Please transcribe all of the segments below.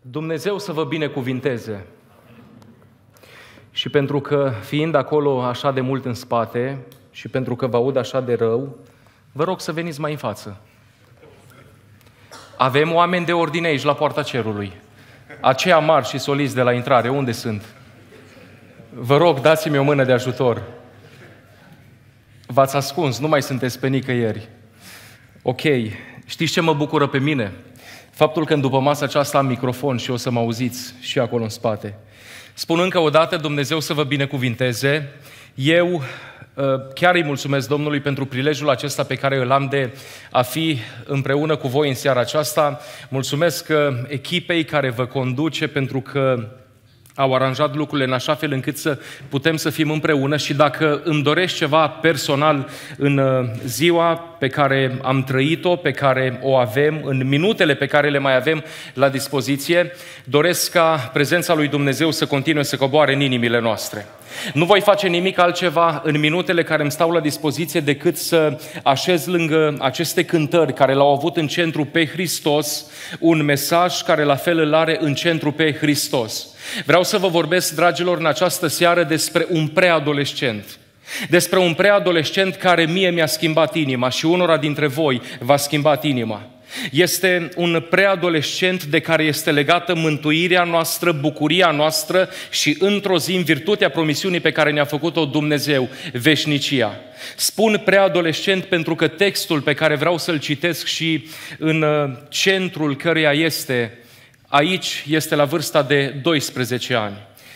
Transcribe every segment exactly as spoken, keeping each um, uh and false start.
Dumnezeu să vă binecuvinteze. Și pentru că, fiind acolo așa de mult în spate și pentru că vă aud așa de rău, vă rog să veniți mai în față. Avem oameni de ordine aici, la poarta cerului. Aceia mari și soliți de la intrare, unde sunt? Vă rog, dați-mi o mână de ajutor. V-ați ascuns, nu mai sunteți pe nicăieri. Ok, știți ce mă bucură pe mine? Faptul că în după masa aceasta am microfon și o să mă auziți și acolo în spate. Spun încă o dată, Dumnezeu să vă binecuvinteze. Eu chiar îi mulțumesc Domnului pentru prilejul acesta pe care îl am de a fi împreună cu voi în seara aceasta. Mulțumesc echipei care vă conduce pentru că au aranjat lucrurile în așa fel încât să putem să fim împreună și dacă îmi dorești ceva personal în ziua pe care am trăit-o, pe care o avem, în minutele pe care le mai avem la dispoziție, doresc ca prezența lui Dumnezeu să continue să coboare în inimile noastre. Nu voi face nimic altceva în minutele care îmi stau la dispoziție decât să așez lângă aceste cântări care l-au avut în centru pe Hristos, un mesaj care la fel îl are în centru pe Hristos. Vreau să vă vorbesc, dragilor, în această seară despre un preadolescent. Despre un preadolescent care mie mi-a schimbat inima și unora dintre voi v-a schimbat inima. Este un preadolescent de care este legată mântuirea noastră, bucuria noastră și într-o zi, în virtutea promisiunii pe care ne-a făcut-o Dumnezeu, veșnicia. Spun preadolescent pentru că textul pe care vreau să-l citesc și în centrul căreia este aici, este la vârsta de doisprezece ani.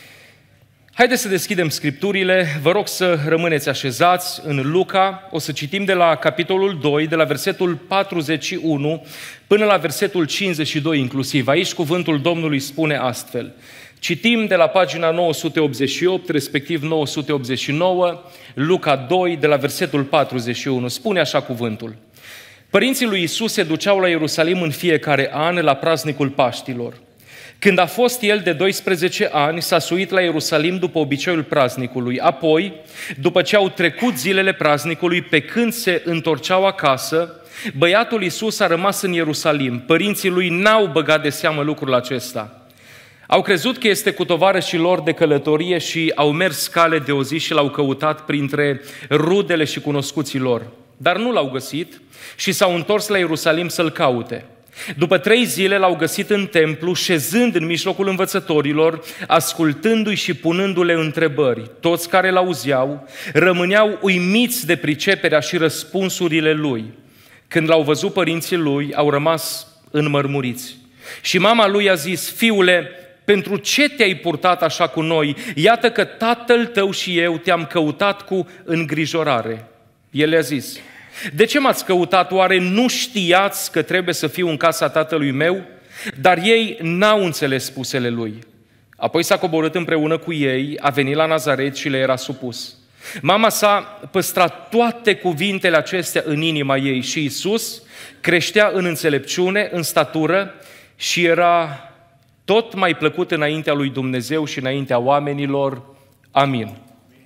Haideți să deschidem Scripturile, vă rog să rămâneți așezați în Luca, o să citim de la capitolul doi, de la versetul patruzeci și unu până la versetul cincizeci și doi inclusiv. Aici cuvântul Domnului spune astfel. Citim de la pagina nouă sute optzeci și opt, respectiv nouă sute optzeci și nouă, Luca doi, de la versetul patruzeci și unu. Spune așa cuvântul. Părinții lui Iisus se duceau la Ierusalim în fiecare an la praznicul Paștilor. Când a fost el de doisprezece ani, s-a suit la Ierusalim după obiceiul praznicului. Apoi, după ce au trecut zilele praznicului, pe când se întorceau acasă, băiatul Iisus a rămas în Ierusalim. Părinții lui n-au băgat de seamă lucrul acesta. Au crezut că este cu tovarășii lor de călătorie și au mers cale de o zi și l-au căutat printre rudele și cunoscuții lor. Dar nu l-au găsit și s-au întors la Ierusalim să-l caute. După trei zile l-au găsit în templu, șezând în mijlocul învățătorilor, ascultându-i și punându-le întrebări. Toți care l-auzeau rămâneau uimiți de priceperea și răspunsurile lui. Când l-au văzut părinții lui, au rămas înmărmuriți. Și mama lui a zis, fiule, pentru ce te-ai purtat așa cu noi? Iată că tatăl tău și eu te-am căutat cu îngrijorare. El le-a zis, de ce m-ați căutat? Oare nu știați că trebuie să fiu în casa tatălui meu? Dar ei n-au înțeles spusele lui. Apoi s-a coborât împreună cu ei, a venit la Nazaret și le era supus. Mama s-a păstrat toate cuvintele acestea în inima ei și Iisus creștea în înțelepciune, în statură și era tot mai plăcut înaintea lui Dumnezeu și înaintea oamenilor. Amin.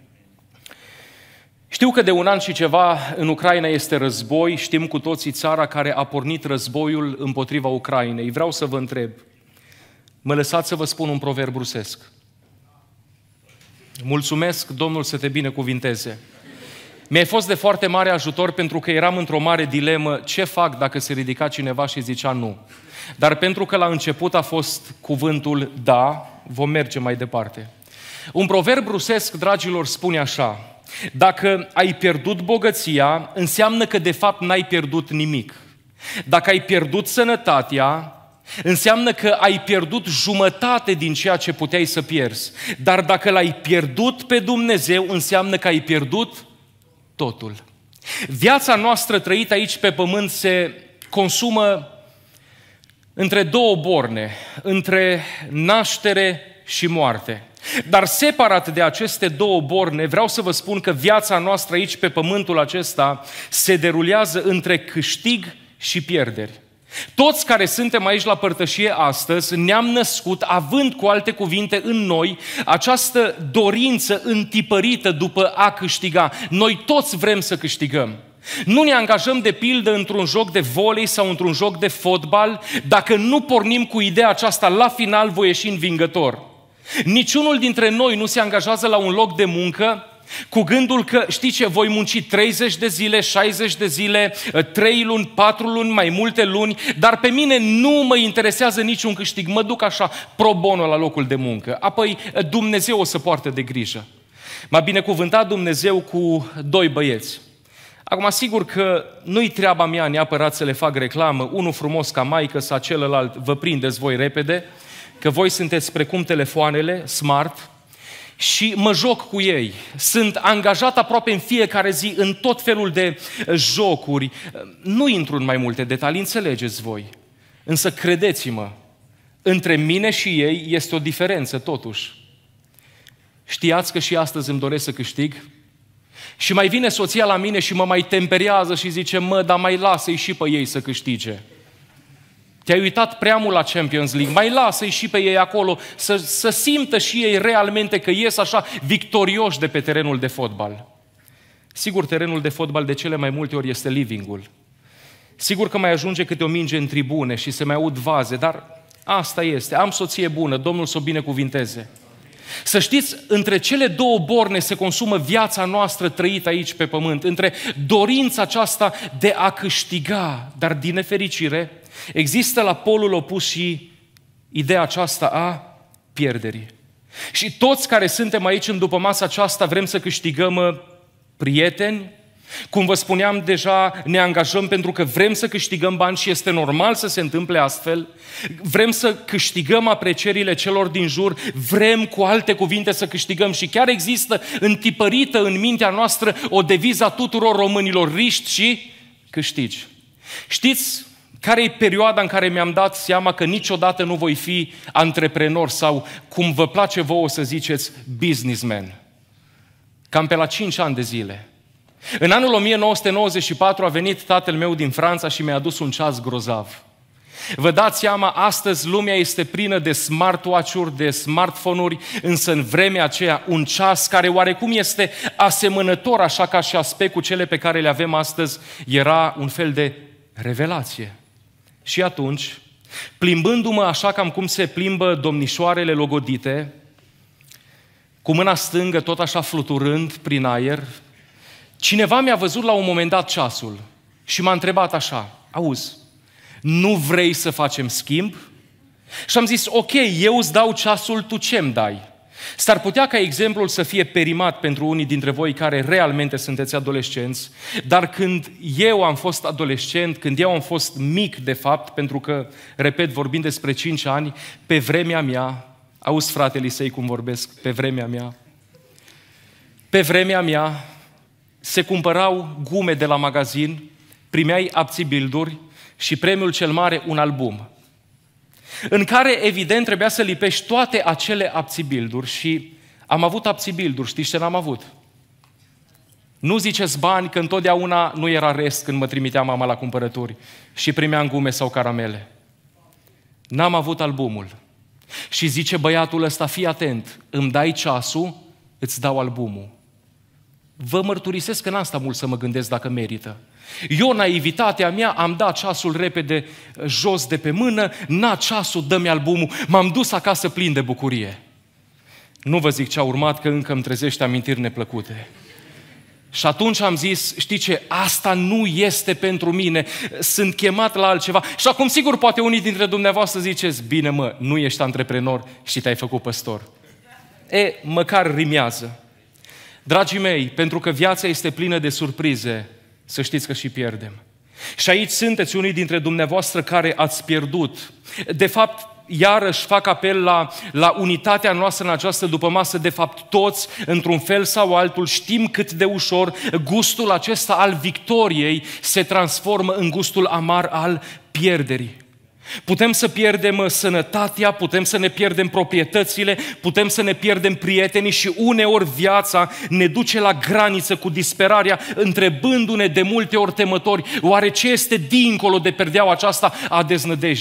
Știu că de un an și ceva în Ucraina este război, știm cu toții țara care a pornit războiul împotriva Ucrainei. Vreau să vă întreb, mă lăsați să vă spun un proverb rusesc. Mulțumesc, Domnul să te binecuvinteze. Mi-ai fost de foarte mare ajutor pentru că eram într-o mare dilemă, ce fac dacă se ridica cineva și zicea nu. Dar pentru că la început a fost cuvântul da, vom merge mai departe. Un proverb rusesc, dragilor, spune așa. Dacă ai pierdut bogăția, înseamnă că de fapt n-ai pierdut nimic. Dacă ai pierdut sănătatea, înseamnă că ai pierdut jumătate din ceea ce puteai să pierzi. Dar dacă l-ai pierdut pe Dumnezeu, înseamnă că ai pierdut totul. Viața noastră trăită aici pe pământ se consumă între două borne, între naștere și moarte. Dar separat de aceste două borne, vreau să vă spun că viața noastră aici pe pământul acesta se derulează între câștig și pierderi. Toți care suntem aici la părtășie astăzi ne-am născut având, cu alte cuvinte, în noi această dorință întipărită după a câștiga. Noi toți vrem să câștigăm. Nu ne angajăm de pildă într-un joc de volei sau într-un joc de fotbal dacă nu pornim cu ideea aceasta, la final voi ieși învingător. Niciunul dintre noi nu se angajează la un loc de muncă cu gândul că, știi ce, voi munci treizeci de zile, șaizeci de zile, trei luni, patru luni, mai multe luni, dar pe mine nu mă interesează niciun câștig, mă duc așa pro bono la locul de muncă. Apoi Dumnezeu o să poartă de grijă. M-a binecuvântat Dumnezeu cu doi băieți. Acum, sigur că nu-i treaba mea neapărat să le fac reclamă, unul frumos ca maică sau celălalt, vă prindeți voi repede, că voi sunteți precum telefoanele, smart, și mă joc cu ei. Sunt angajat aproape în fiecare zi în tot felul de jocuri. Nu intru în mai multe detalii, înțelegeți voi. Însă credeți-mă, între mine și ei este o diferență totuși. Știați că și astăzi îmi doresc să câștig? Și mai vine soția la mine și mă mai temperează și zice, mă, dar mai lasă-i și pe ei să câștige. Te-ai uitat prea mult la Champions League, mai lasă-i și pe ei acolo să, să simtă și ei realmente că ies așa victorioși de pe terenul de fotbal. Sigur, terenul de fotbal de cele mai multe ori este living-ul. Sigur că mai ajunge câte o minge în tribune și se mai aud vaze, dar asta este. Am soție bună, Domnul să o binecuvinteze. Să știți, între cele două borne se consumă viața noastră trăită aici pe pământ, între dorința aceasta de a câștiga, dar din nefericire există la polul opus și ideea aceasta a pierderii. Și toți care suntem aici în după masa aceasta vrem să câștigăm prieteni. Cum vă spuneam deja, ne angajăm pentru că vrem să câștigăm bani și este normal să se întâmple astfel. Vrem să câștigăm aprecierile celor din jur, vrem cu alte cuvinte să câștigăm și chiar există întipărită în mintea noastră o deviză a tuturor românilor, riști și câștigi. Știți care e perioada în care mi-am dat seama că niciodată nu voi fi antreprenor sau, cum vă place vouă să ziceți, businessman? Cam pe la cinci ani de zile. În anul o mie nouă sute nouăzeci și patru a venit tatăl meu din Franța și mi-a adus un ceas grozav. Vă dați seama, astăzi lumea este plină de smartwatch-uri, de smartphone-uri, însă în vremea aceea un ceas care oarecum este asemănător așa ca și aspect cu cele pe care le avem astăzi, era un fel de revelație. Și atunci, plimbându-mă așa cam cum se plimbă domnișoarele logodite, cu mâna stângă tot așa fluturând prin aer, cineva mi-a văzut la un moment dat ceasul și m-a întrebat așa, auzi, nu vrei să facem schimb? Și am zis, ok, eu îți dau ceasul, tu ce-mi dai? S-ar putea ca exemplul să fie perimat pentru unii dintre voi care realmente sunteți adolescenți, dar când eu am fost adolescent, când eu am fost mic de fapt, pentru că, repet, vorbim despre cinci ani, pe vremea mea, auzi fratele săi cum vorbesc, pe vremea mea, pe vremea mea se cumpărau gume de la magazin, primeai abțibilduri și premiul cel mare un album, în care, evident, trebuia să lipești toate acele abțibilduri și am avut abțibilduri, știți ce n-am avut? Nu ziceți bani, că întotdeauna nu era rest când mă trimitea mama la cumpărături și primeam gume sau caramele. N-am avut albumul. Și zice băiatul ăsta, fii atent, îmi dai ceasul, îți dau albumul. Vă mărturisesc că n-am stat mult să mă gândesc dacă merită. Eu, naivitatea mea, am dat ceasul repede jos de pe mână, na ceasul, dă-mi albumul, m-am dus acasă plin de bucurie. Nu vă zic ce a urmat, că încă îmi trezește amintiri neplăcute. Și atunci am zis, știi ce, asta nu este pentru mine, sunt chemat la altceva. Și acum sigur poate unii dintre dumneavoastră ziceți, bine mă, nu ești antreprenor și te-ai făcut păstor. E, măcar rimează. Dragii mei, pentru că viața este plină de surprize, să știți că și pierdem. Și aici sunteți unii dintre dumneavoastră care ați pierdut. De fapt, iarăși fac apel la, la unitatea noastră în această dupămasă. De fapt, toți, într-un fel sau altul, știm cât de ușor gustul acesta al victoriei se transformă în gustul amar al pierderii. Putem să pierdem sănătatea, putem să ne pierdem proprietățile, putem să ne pierdem prietenii și uneori viața ne duce la graniță cu disperarea, întrebându-ne de multe ori temători, oare ce este dincolo de perdeaua aceasta a deznădejdii?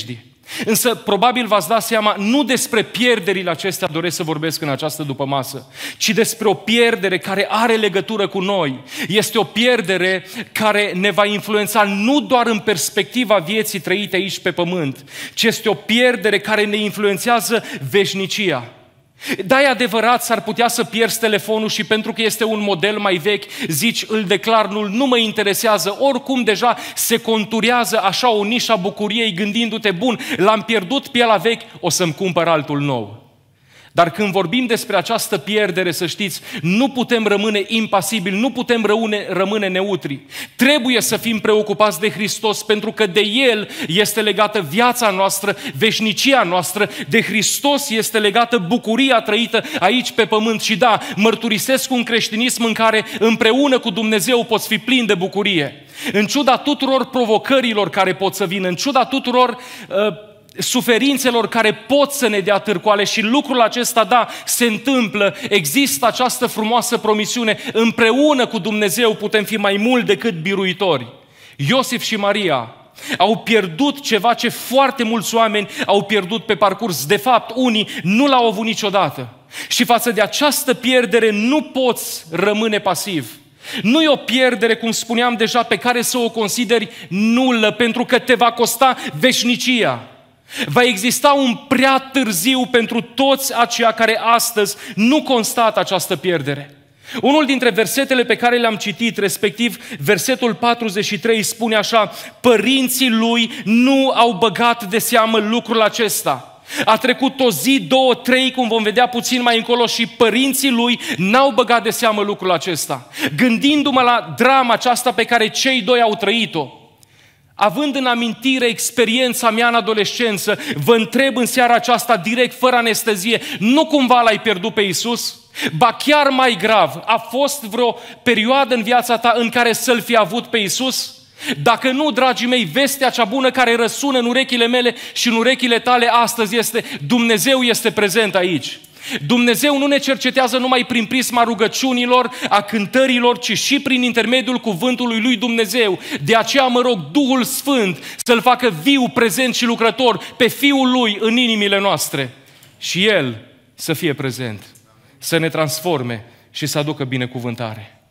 Însă, probabil v-ați dat seama, nu despre pierderile acestea doresc să vorbesc în această dupămasă, ci despre o pierdere care are legătură cu noi. Este o pierdere care ne va influența nu doar în perspectiva vieții trăite aici pe pământ, ci este o pierdere care ne influențează veșnicia. Da, e adevărat, s-ar putea să pierzi telefonul și pentru că este un model mai vechi, zici, îl declar, nu, nu mă interesează, oricum deja se conturează așa o nișă a bucuriei gândindu-te, bun, l-am pierdut pe ăla vechi, o să-mi cumpăr altul nou. Dar când vorbim despre această pierdere, să știți, nu putem rămâne impasibili, nu putem rămâne, rămâne neutri. Trebuie să fim preocupați de Hristos, pentru că de El este legată viața noastră, veșnicia noastră, de Hristos este legată bucuria trăită aici pe pământ. Și da, mărturisesc un creștinism în care împreună cu Dumnezeu poți fi plin de bucurie. În ciuda tuturor provocărilor care pot să vină, în ciuda tuturor uh, suferințelor care pot să ne dea târcoale, și lucrul acesta, da, se întâmplă, există această frumoasă promisiune, împreună cu Dumnezeu putem fi mai mult decât biruitori. Iosif și Maria au pierdut ceva ce foarte mulți oameni au pierdut pe parcurs. De fapt, unii nu l-au avut niciodată. Și față de această pierdere nu poți rămâne pasiv. Nu e o pierdere, cum spuneam deja, pe care să o consideri nulă, pentru că te va costa veșnicia. Va exista un prea târziu pentru toți aceia care astăzi nu constată această pierdere. Unul dintre versetele pe care le-am citit, respectiv versetul patruzeci și trei, spune așa: părinții lui nu au băgat de seamă lucrul acesta. A trecut o zi, două, trei, cum vom vedea puțin mai încolo, și părinții lui n-au băgat de seamă lucrul acesta. Gândindu-mă la drama aceasta pe care cei doi au trăit-o, având în amintire experiența mea în adolescență, vă întreb în seara aceasta, direct, fără anestezie, nu cumva l-ai pierdut pe Iisus? Ba chiar mai grav, a fost vreo perioadă în viața ta în care să-L fi avut pe Iisus? Dacă nu, dragii mei, vestea cea bună care răsună în urechile mele și în urechile tale astăzi este: Dumnezeu este prezent aici. Dumnezeu nu ne cercetează numai prin prisma rugăciunilor, a cântărilor, ci și prin intermediul cuvântului lui Dumnezeu. De aceea mă rog Duhul Sfânt să-L facă viu, prezent și lucrător pe Fiul Lui în inimile noastre. Și El să fie prezent, să ne transforme și să aducă binecuvântare.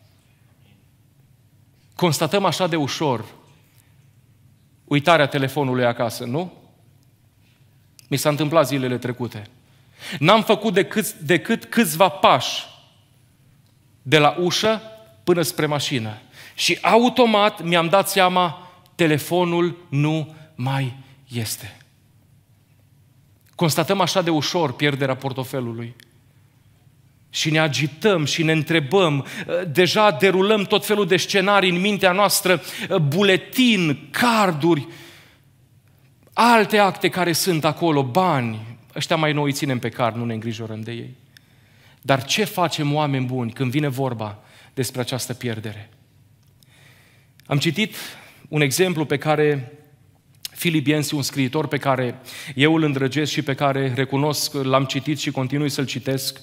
Constatăm așa de ușor uitarea telefonului acasă, nu? Mi s-a întâmplat zilele trecute. N-am făcut decât, decât câțiva pași de la ușă până spre mașină. Și automat mi-am dat seama, telefonul nu mai este. Constatăm așa de ușor pierderea portofelului. Și ne agităm și ne întrebăm, deja derulăm tot felul de scenarii în mintea noastră, buletin, carduri, alte acte care sunt acolo, bani. Ăștia mai noi îi ținem pe card, nu ne îngrijorăm de ei. Dar ce facem, oameni buni, când vine vorba despre această pierdere? Am citit un exemplu pe care Philip Yancey, un scriitor pe care eu îl îndrăgesc și pe care recunosc, l-am citit și continui să-l citesc.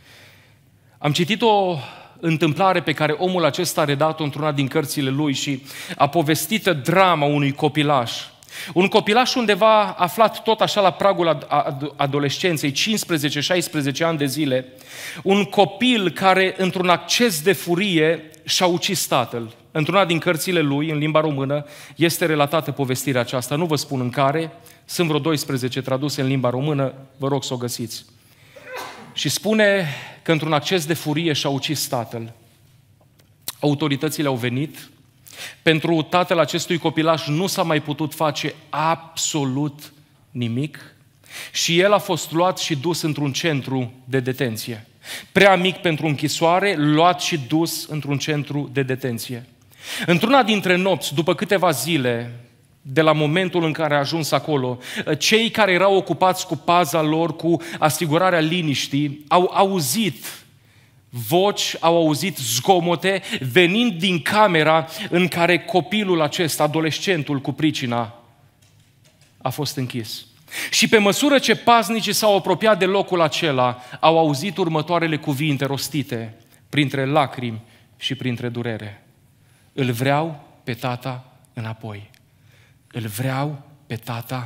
Am citit o întâmplare pe care omul acesta a redat-o într-una din cărțile lui și a povestit drama unui copilaș. Un copilaș undeva aflat tot așa la pragul adolescenței, cincisprezece șaisprezece ani de zile, un copil care, într-un acces de furie, și-a ucis tatăl. Într-una din cărțile lui, în limba română, este relatată povestirea aceasta. Nu vă spun în care, sunt vreo doisprezece traduse în limba română, vă rog să o găsiți. Și spune că într-un acces de furie și-a ucis tatăl. Autoritățile au venit. Pentru tatăl acestui copilaș nu s-a mai putut face absolut nimic și el a fost luat și dus într-un centru de detenție. Prea mic pentru închisoare, luat și dus într-un centru de detenție. Într-una dintre nopți, după câteva zile de la momentul în care a ajuns acolo, cei care erau ocupați cu paza lor, cu asigurarea liniștii, au auzit voci, au auzit zgomote venind din camera în care copilul acesta, adolescentul cu pricina, a fost închis. Și pe măsură ce paznicii s-au apropiat de locul acela, au auzit următoarele cuvinte rostite printre lacrimi și printre durere. Îl vreau pe tata înapoi. Îl vreau pe tata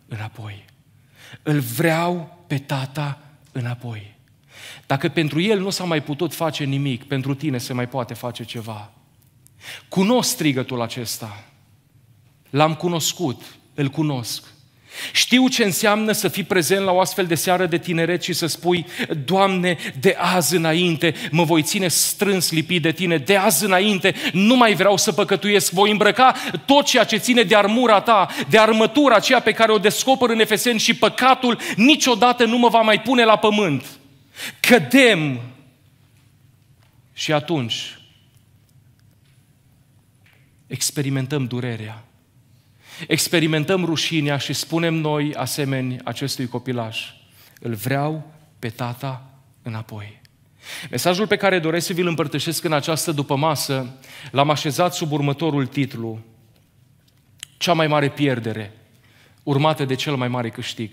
înapoi. Îl vreau pe tata înapoi. Dacă pentru el nu s-a mai putut face nimic, pentru tine se mai poate face ceva. Cunosc strigătul acesta. L-am cunoscut, îl cunosc. Știu ce înseamnă să fii prezent la o astfel de seară de tineret și să spui: Doamne, de azi înainte mă voi ține strâns lipit de Tine, de azi înainte nu mai vreau să păcătuiesc, voi îmbrăca tot ceea ce ține de armura Ta, de armătura aceea pe care o descoper în Efeseni, și păcatul niciodată nu mă va mai pune la pământ. Cădem și atunci experimentăm durerea. Experimentăm rușinea și spunem noi, asemeni acestui copilaș: îl vreau pe tata înapoi. Mesajul pe care doresc să vi-l împărtășesc în această dupămasă l-am așezat sub următorul titlu: cea mai mare pierdere urmată de cel mai mare câștig.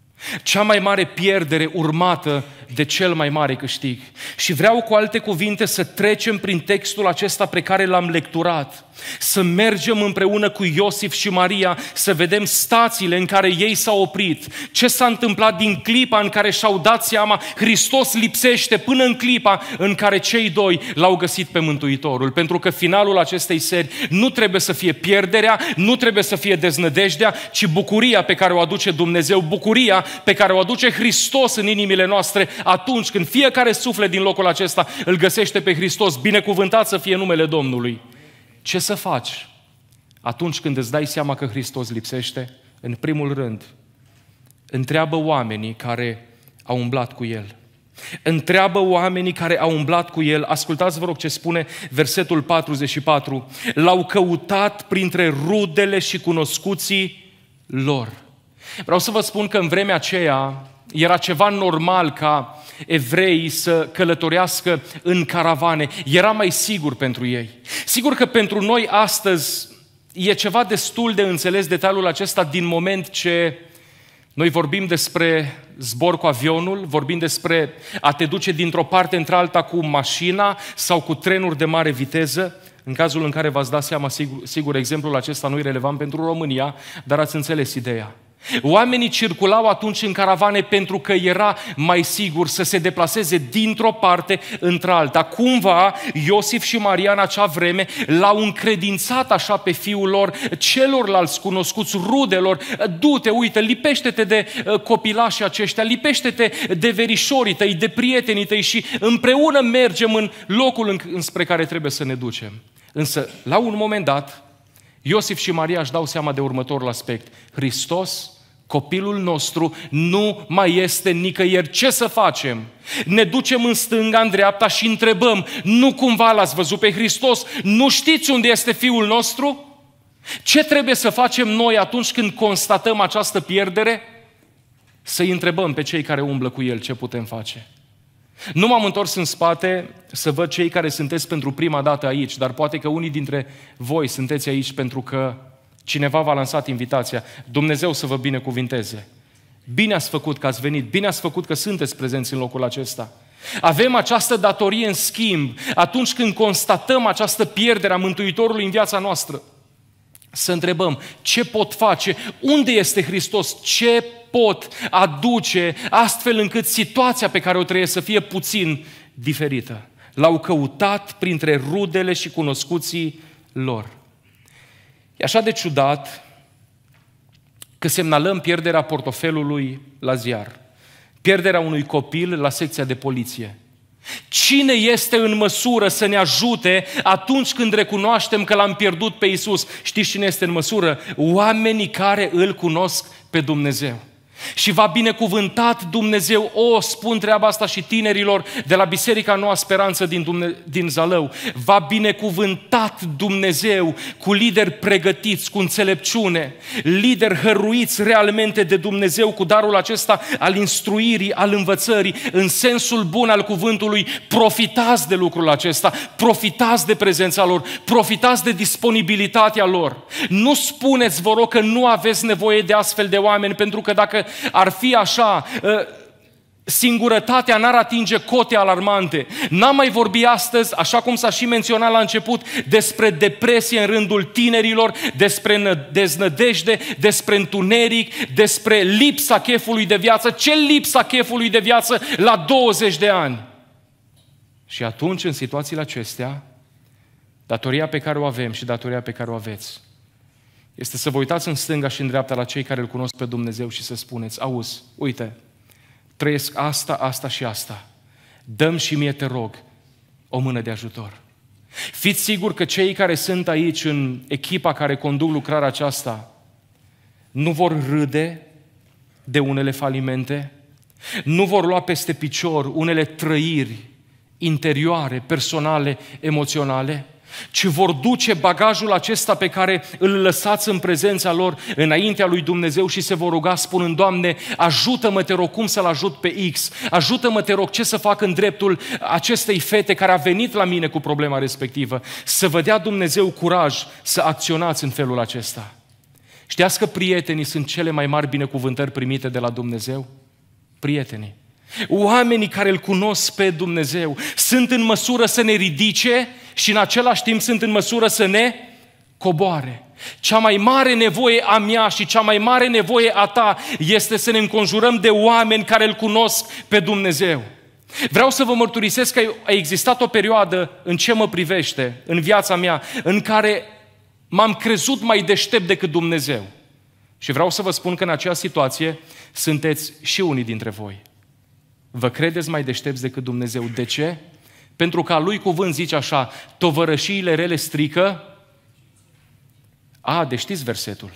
Cea mai mare pierdere urmată de cel mai mare câștig. Și vreau, cu alte cuvinte, să trecem prin textul acesta pe care l-am lecturat, să mergem împreună cu Iosif și Maria, să vedem stațiile în care ei s-au oprit, ce s-a întâmplat din clipa în care și-au dat seama Hristos lipsește, până în clipa în care cei doi l-au găsit pe Mântuitorul. Pentru că finalul acestei seri nu trebuie să fie pierderea, nu trebuie să fie deznădejdea, ci bucuria pe care o aduce Dumnezeu, bucuria pe care o aduce Hristos în inimile noastre atunci când fiecare suflet din locul acesta îl găsește pe Hristos. Binecuvântat să fie numele Domnului. Ce să faci atunci când îți dai seama că Hristos lipsește? În primul rând, întreabă oamenii care au umblat cu El. Întreabă oamenii care au umblat cu El. Ascultați, vă rog, ce spune versetul patruzeci și patru. L-au căutat printre rudele și cunoscuții lor. Vreau să vă spun că în vremea aceea era ceva normal ca evreii să călătorească în caravane. Era mai sigur pentru ei. Sigur că pentru noi astăzi e ceva destul de înțeles detaliul acesta, din moment ce noi vorbim despre zbor cu avionul, vorbim despre a te duce dintr-o parte într-alta cu mașina sau cu trenuri de mare viteză. În cazul în care v-ați dat seama, sigur, sigur exemplul acesta nu e relevant pentru România, dar ați înțeles ideea. Oamenii circulau atunci în caravane pentru că era mai sigur să se deplaseze dintr-o parte într-alta. Cumva Iosif și Maria în acea vreme l-au încredințat așa pe fiul lor celorlalți cunoscuți, rudelor: du-te, uite, lipește-te de copilașii aceștia, lipește-te de verișorii tăi, de prietenii tăi și împreună mergem în locul înspre care trebuie să ne ducem. Însă, la un moment dat, Iosif și Maria își dau seama de următorul aspect: Hristos, copilul nostru, nu mai este nicăieri. Ce să facem? Ne ducem în stânga, în dreapta și întrebăm: nu cumva l-ați văzut pe Hristos? Nu știți unde este Fiul nostru? Ce trebuie să facem noi atunci când constatăm această pierdere? Să-i întrebăm pe cei care umblă cu El ce putem face. Nu m-am întors în spate să văd cei care sunteți pentru prima dată aici, dar poate că unii dintre voi sunteți aici pentru că cineva v-a lansat invitația. Dumnezeu să vă binecuvinteze. Bine ați făcut că ați venit, bine ați făcut că sunteți prezenți în locul acesta. Avem această datorie, în schimb, atunci când constatăm această pierdere a Mântuitorului în viața noastră, să întrebăm: ce pot face? Unde este Hristos? Ce pot aduce astfel încât situația pe care o trăiesc să fie puțin diferită? L-au căutat printre rudele și cunoscuții lor. E așa de ciudat că semnalăm pierderea portofelului la ziar, pierderea unui copil la secția de poliție. Cine este în măsură să ne ajute atunci când recunoaștem că l-am pierdut pe Iisus? Știți cine este în măsură? Oamenii care îl cunosc pe Dumnezeu. Și v-a binecuvântat Dumnezeu, o, spun treaba asta și tinerilor de la Biserica Noua Speranță din, Dumne- din Zalău, v-a binecuvântat Dumnezeu cu lideri pregătiți, cu înțelepciune, lideri hăruiți realmente de Dumnezeu cu darul acesta al instruirii, al învățării, în sensul bun al cuvântului. Profitați de lucrul acesta, profitați de prezența lor, profitați de disponibilitatea lor. Nu spuneți, vă rog, că nu aveți nevoie de astfel de oameni, pentru că dacă ar fi așa, singurătatea n-ar atinge cote alarmante. N-am mai vorbit astăzi, așa cum s-a și menționat la început, despre depresie în rândul tinerilor, despre deznădejde, despre întuneric, despre lipsa chefului de viață. Ce lipsa chefului de viață la douăzeci de ani? Și atunci, în situațiile acestea, datoria pe care o avem și datoria pe care o aveți este să vă uitați în stânga și în dreapta la cei care îl cunosc pe Dumnezeu și să spuneți: auzi, uite, trăiesc asta, asta și asta. Dă-mi și mie, te rog, o mână de ajutor. Fiți siguri că cei care sunt aici în echipa care conduc lucrarea aceasta nu vor râde de unele falimente, nu vor lua peste picior unele trăiri interioare, personale, emoționale, ci vor duce bagajul acesta pe care îl lăsați în prezența lor înaintea lui Dumnezeu și se vor ruga spunând: Doamne, ajută-mă, te rog, cum să-l ajut pe X, ajută-mă, te rog, ce să fac în dreptul acestei fete care a venit la mine cu problema respectivă. Să vă dea Dumnezeu curaj să acționați în felul acesta. Știați că prietenii sunt cele mai mari binecuvântări primite de la Dumnezeu? Prietenii. Oamenii care îl cunosc pe Dumnezeu sunt în măsură să ne ridice și în același timp sunt în măsură să ne coboare. Cea mai mare nevoie a mea și cea mai mare nevoie a ta este să ne înconjurăm de oameni care îl cunosc pe Dumnezeu. Vreau să vă mărturisesc că a existat o perioadă, în ce mă privește, în viața mea, în care m-am crezut mai deștept decât Dumnezeu. Și vreau să vă spun că în acea situație sunteți și unii dintre voi. Vă credeți mai deștepți decât Dumnezeu. De ce? Pentru că a lui cuvânt zice așa: tovărășiile rele strică. A, deci știți versetul.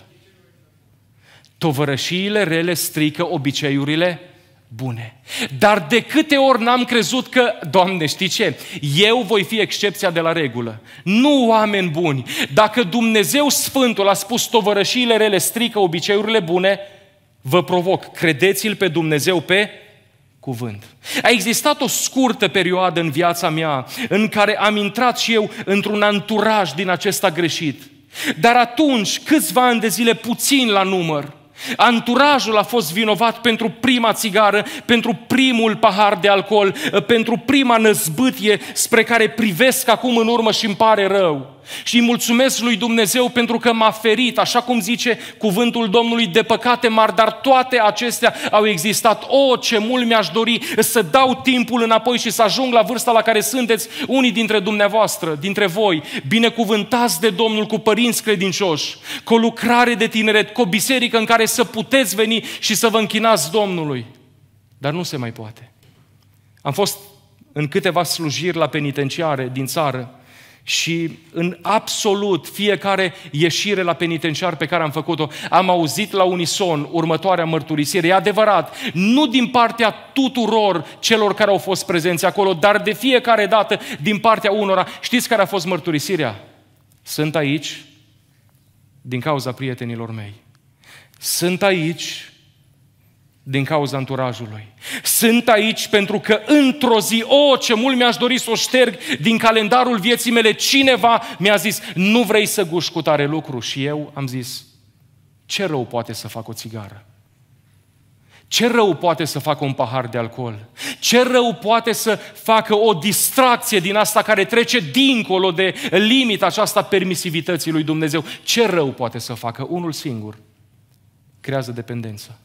Tovărășiile rele strică obiceiurile bune. Dar de câte ori n-am crezut că, Doamne, știi ce? Eu voi fi excepția de la regulă. Nu oameni buni. Dacă Dumnezeu Sfântul a spus tovărășiile rele strică obiceiurile bune, vă provoc, credeți-l pe Dumnezeu pe cuvânt. A existat o scurtă perioadă în viața mea în care am intrat și eu într-un anturaj din acesta greșit. Dar atunci, câțiva ani de zile, puțin la număr, anturajul a fost vinovat pentru prima țigară, pentru primul pahar de alcool, pentru prima năzbâtie spre care privesc acum în urmă și îmi pare rău. Și îi mulțumesc lui Dumnezeu pentru că m-a ferit, așa cum zice cuvântul Domnului, de păcate mari, dar toate acestea au existat. O, ce mult mi-aș dori să dau timpul înapoi și să ajung la vârsta la care sunteți unii dintre dumneavoastră, dintre voi, binecuvântați de Domnul, cu părinți credincioși, cu o lucrare de tineret, cu o biserică în care să puteți veni și să vă închinați Domnului. Dar nu se mai poate. Am fost în câteva slujiri la penitenciare din țară și în absolut fiecare ieșire la penitenciar pe care am făcut-o, am auzit la unison următoarea mărturisire. E adevărat, nu din partea tuturor celor care au fost prezenți acolo, dar de fiecare dată din partea unora. Știți care a fost mărturisirea? Sunt aici din cauza prietenilor mei. Sunt aici din cauza anturajului. Sunt aici pentru că într-o zi, o, ce mult mi-aș dori să o șterg din calendarul vieții mele, cineva mi-a zis: nu vrei să guși cu tare lucru? Și eu am zis: ce rău poate să fac o țigară? Ce rău poate să facă un pahar de alcool? Ce rău poate să facă o distracție din asta care trece dincolo de limita aceasta permisivității lui Dumnezeu? Ce rău poate să facă? Unul singur: creează dependență.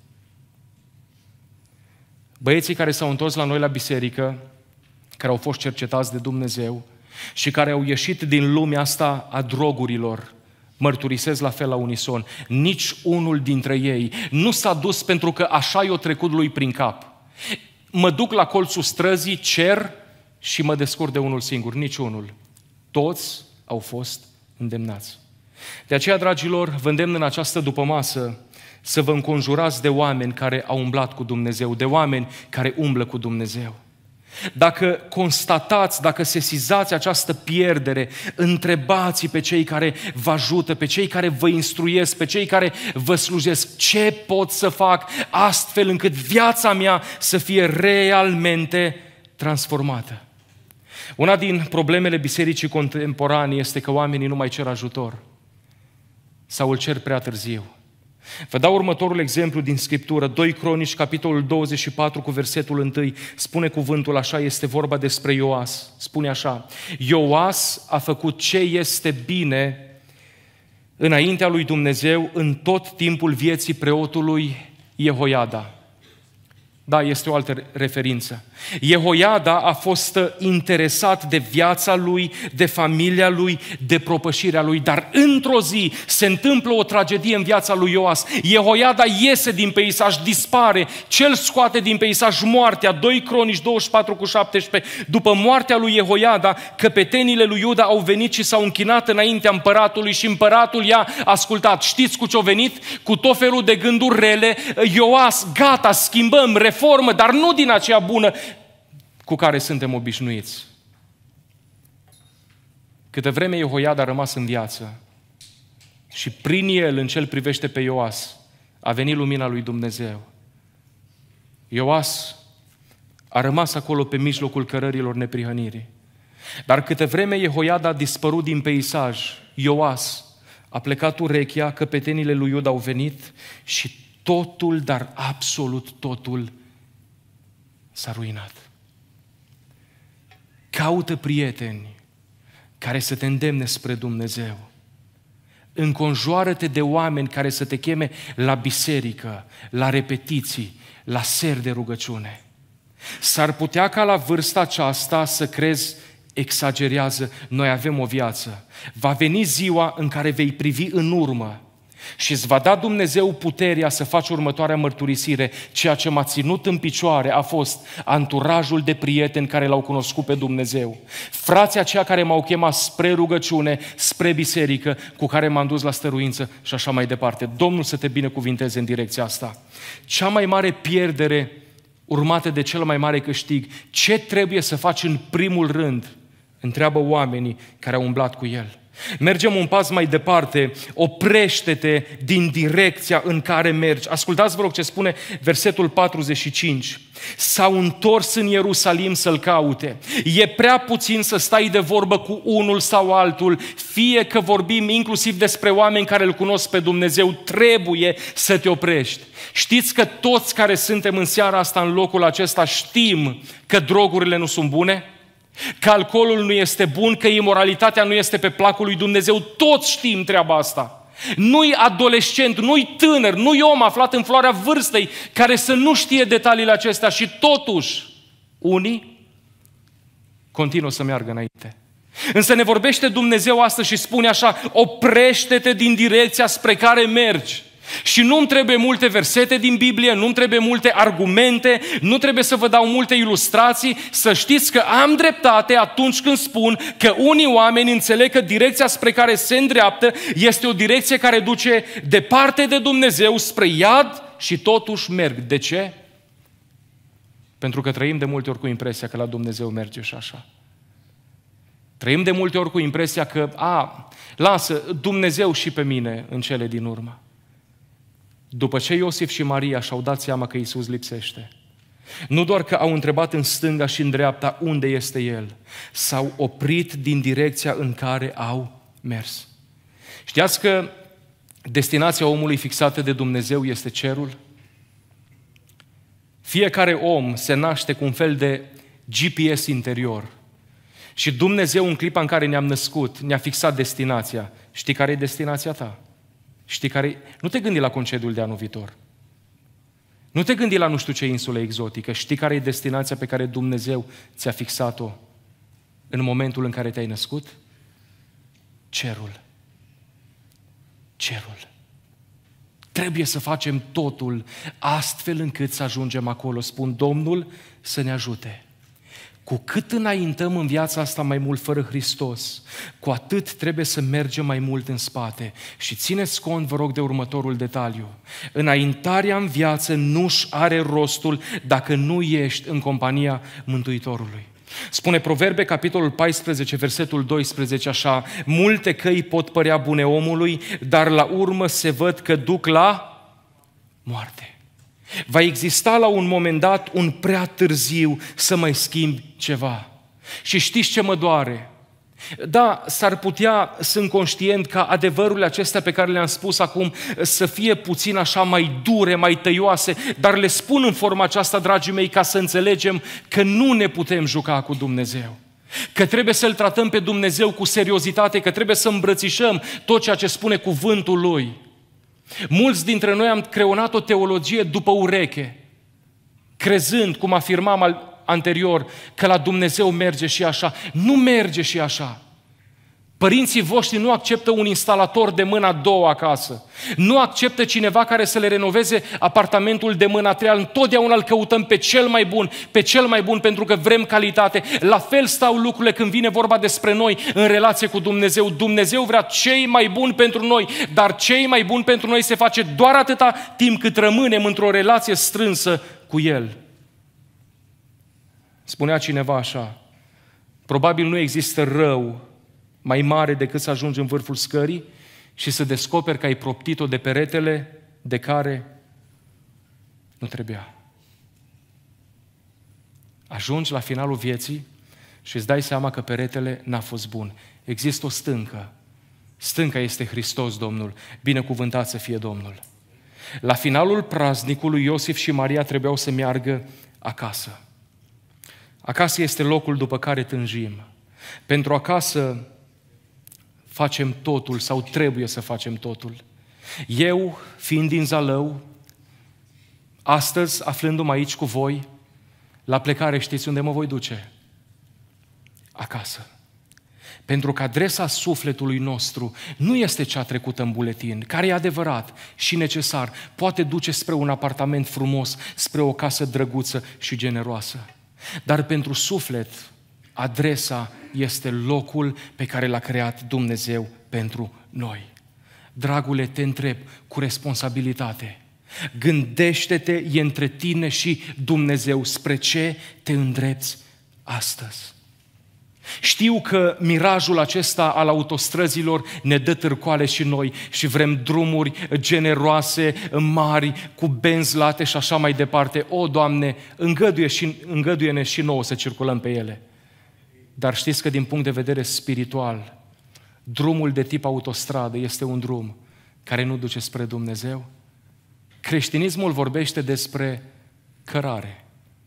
Băieții care s-au întors la noi la biserică, care au fost cercetați de Dumnezeu și care au ieșit din lumea asta a drogurilor, mărturisesc la fel la unison: nici unul dintre ei nu s-a dus pentru că așa i-o trecut lui prin cap. Mă duc la colțul străzii, cer și mă descurc de unul singur. Nici unul. Toți au fost îndemnați. De aceea, dragilor, vă îndemn în această dupămasă să vă înconjurați de oameni care au umblat cu Dumnezeu, de oameni care umblă cu Dumnezeu. Dacă constatați, dacă sesizați această pierdere, întrebați pe cei care vă ajută, pe cei care vă instruiesc, pe cei care vă slujesc: ce pot să fac astfel încât viața mea să fie realmente transformată? Una din problemele bisericii contemporane este că oamenii nu mai cer ajutor sau îl cer prea târziu. Vă dau următorul exemplu din Scriptură, doi Cronici, capitolul douăzeci și patru, cu versetul unu, spune cuvântul așa, este vorba despre Ioas. Spune așa: Ioas a făcut ce este bine înaintea lui Dumnezeu în tot timpul vieții preotului Jehoiada. Da, este o altă referință. Jehoiada a fost interesat de viața lui, de familia lui, de propășirea lui, dar într-o zi se întâmplă o tragedie în viața lui Ioas. Jehoiada iese din peisaj, dispare, cel scoate din peisaj moartea. doi Cronici douăzeci și patru cu șaptesprezece. După moartea lui Jehoiada, căpetenile lui Iuda au venit și s-au închinat înaintea împăratului și împăratul i-a ascultat. Știți cu ce-au venit? Cu tot felul de gânduri rele. Ioas, gata, schimbăm, reformă, dar nu din aceea bună cu care suntem obișnuiți. Câtă vreme Jehoiada a rămas în viață și prin el, în ce îl privește pe Ioas, a venit lumina lui Dumnezeu. Ioas a rămas acolo pe mijlocul cărărilor neprihănirii. Dar câtă vreme Jehoiada a dispărut din peisaj, Ioas a plecat urechea, căpetenile lui Iuda au venit și totul, dar absolut totul, s-a ruinat. Caută prieteni care să te îndemne spre Dumnezeu. Înconjoară-te de oameni care să te cheme la biserică, la repetiții, la seri de rugăciune. S-ar putea ca la vârsta aceasta să crezi, exagerează, noi avem o viață. Va veni ziua în care vei privi în urmă și îți va da Dumnezeu puterea să faci următoarea mărturisire: ceea ce m-a ținut în picioare a fost anturajul de prieteni care l-au cunoscut pe Dumnezeu. Frații aceia care m-au chemat spre rugăciune, spre biserică, cu care m-am dus la stăruință și așa mai departe. Domnul să te binecuvinteze în direcția asta. Cea mai mare pierdere urmată de cel mai mare câștig. Ce trebuie să faci în primul rând? Întreabă oamenii care au umblat cu el. Mergem un pas mai departe, oprește-te din direcția în care mergi. Ascultați, vă rog, ce spune versetul patruzeci și cinci. S-au întors în Ierusalim să-L caute. E prea puțin să stai de vorbă cu unul sau altul, fie că vorbim inclusiv despre oameni care îl cunosc pe Dumnezeu, trebuie să te oprești. Știți că toți care suntem în seara asta, în locul acesta, știm că drogurile nu sunt bune? Că alcoolul nu este bun, că imoralitatea nu este pe placul lui Dumnezeu. Toți știm treaba asta. Nu-i adolescent, nu-i tânăr, nu-i om aflat în floarea vârstei care să nu știe detaliile acestea și totuși unii continuă să meargă înainte. Însă ne vorbește Dumnezeu astăzi și spune așa: oprește-te din direcția spre care mergi. Și nu-mi trebuie multe versete din Biblie, nu-mi trebuie multe argumente, nu trebuie să vă dau multe ilustrații, să știți că am dreptate atunci când spun că unii oameni înțeleg că direcția spre care se îndreaptă este o direcție care duce departe de Dumnezeu, spre iad, și totuși merg. De ce? Pentru că trăim de multe ori cu impresia că la Dumnezeu merge și așa. Trăim de multe ori cu impresia că, a, lasă Dumnezeu și pe mine în cele din urmă. După ce Iosif și Maria și-au dat seama că Iisus lipsește, nu doar că au întrebat în stânga și în dreapta unde este El, s-au oprit din direcția în care au mers. Știați că destinația omului fixată de Dumnezeu este cerul? Fiecare om se naște cu un fel de G P S interior și Dumnezeu, în clipa în care ne-am născut, ne-a fixat destinația. Știi care e destinația ta? Știi care? Nu te gândi la concediul de anul viitor. Nu te gândi la nu știu ce insulă exotică. Știi care e destinația pe care Dumnezeu ți-a fixat-o în momentul în care te-ai născut? Cerul. Cerul. Trebuie să facem totul astfel încât să ajungem acolo. Spun Domnul să ne ajute. Cu cât înaintăm în viața asta mai mult fără Hristos, cu atât trebuie să mergem mai mult în spate. Și țineți cont, vă rog, de următorul detaliu. Înaintarea în viață nu-și are rostul dacă nu ești în compania Mântuitorului. Spune Proverbe, capitolul paisprezece, versetul doisprezece, așa: multe căi pot părea bune omului, dar la urmă se văd că duc la moarte. Va exista la un moment dat un prea târziu să mai schimbi ceva. Și știți ce mă doare? Da, s-ar putea, sunt conștient, ca adevărurile acestea pe care le-am spus acum să fie puțin așa mai dure, mai tăioase, dar le spun în forma aceasta, dragii mei, ca să înțelegem că nu ne putem juca cu Dumnezeu. Că trebuie să-L tratăm pe Dumnezeu cu seriozitate, că trebuie să îmbrățișăm tot ceea ce spune cuvântul Lui. Mulți dintre noi am creonat o teologie după ureche, crezând, cum afirmam anterior, că la Dumnezeu merge și așa. Nu merge și așa. Părinții voștri nu acceptă un instalator de mâna a doua acasă. Nu acceptă cineva care să le renoveze apartamentul de mâna a treia. Întotdeauna îl căutăm pe cel mai bun, pe cel mai bun pentru că vrem calitate. La fel stau lucrurile când vine vorba despre noi în relație cu Dumnezeu. Dumnezeu vrea cei mai buni pentru noi, dar cei mai buni pentru noi se face doar atâta timp cât rămânem într-o relație strânsă cu El. Spunea cineva așa: probabil nu există rău mai mare decât să ajungi în vârful scării și să descoperi că ai proptit-o de peretele de care nu trebuia. Ajungi la finalul vieții și îți dai seama că peretele n-a fost bun. Există o stâncă. Stânca este Hristos Domnul. Binecuvântat să fie Domnul. La finalul praznicului, Iosif și Maria trebuiau să meargă acasă. Acasă este locul după care tânjim. Pentru acasă facem totul sau trebuie să facem totul. Eu, fiind din Zalău, astăzi, aflându-mă aici cu voi, la plecare știți unde mă voi duce? Acasă. Pentru că adresa sufletului nostru nu este cea trecută în buletin, care e adevărat și necesar, poate duce spre un apartament frumos, spre o casă drăguță și generoasă. Dar pentru suflet, adresa este locul pe care l-a creat Dumnezeu pentru noi. Dragule, te întreb cu responsabilitate. Gândește-te, e între tine și Dumnezeu, spre ce te îndrepți astăzi. Știu că mirajul acesta al autostrăzilor ne dă târcoale și noi și vrem drumuri generoase, mari, cu benzi late și așa mai departe. O, Doamne, îngăduie și, îngăduie-ne și nouă să circulăm pe ele. Dar știți că din punct de vedere spiritual, drumul de tip autostradă este un drum care nu duce spre Dumnezeu? Creștinismul vorbește despre cărare,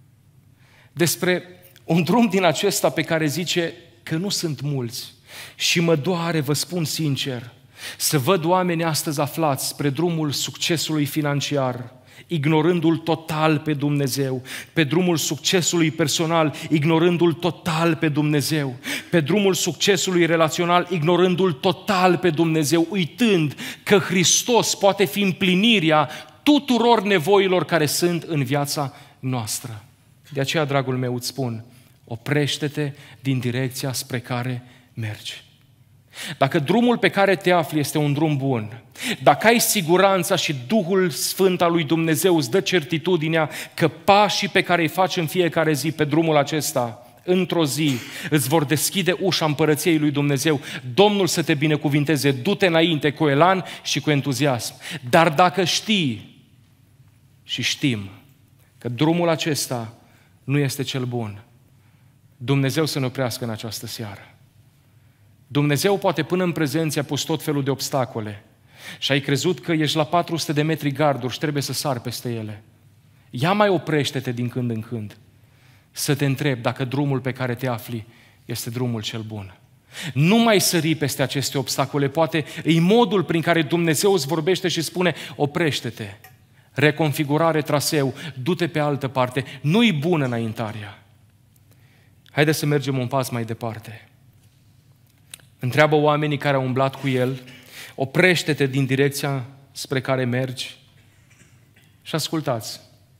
despre un drum din acesta pe care zice că nu sunt mulți. Și mă doare, vă spun sincer, să văd oameni astăzi aflați spre drumul succesului financiar, ignorându-L total pe Dumnezeu, pe drumul succesului personal, ignorându-L total pe Dumnezeu, pe drumul succesului relațional, ignorându-L total pe Dumnezeu, uitând că Hristos poate fi împlinirea tuturor nevoilor care sunt în viața noastră. De aceea, dragul meu, îți spun, oprește-te din direcția spre care mergi. Dacă drumul pe care te afli este un drum bun, dacă ai siguranța și Duhul Sfânt al lui Dumnezeu îți dă certitudinea că pașii pe care îi faci în fiecare zi pe drumul acesta, într-o zi, îți vor deschide ușa împărăției lui Dumnezeu, Domnul să te binecuvinteze, du-te înainte cu elan și cu entuziasm. Dar dacă știi și știm că drumul acesta nu este cel bun, Dumnezeu să ne oprească în această seară. Dumnezeu poate până în prezent ți-a pus tot felul de obstacole și ai crezut că ești la patru sute de metri garduri și trebuie să sari peste ele. Ia mai oprește-te din când în când să te întrebi dacă drumul pe care te afli este drumul cel bun. Nu mai sări peste aceste obstacole, poate e modul prin care Dumnezeu îți vorbește și spune oprește-te, reconfigurare traseu, du-te pe altă parte, nu-i bună înaintarea. Haideți să mergem un pas mai departe. Întreabă oamenii care au umblat cu El, oprește-te din direcția spre care mergi și ascultați.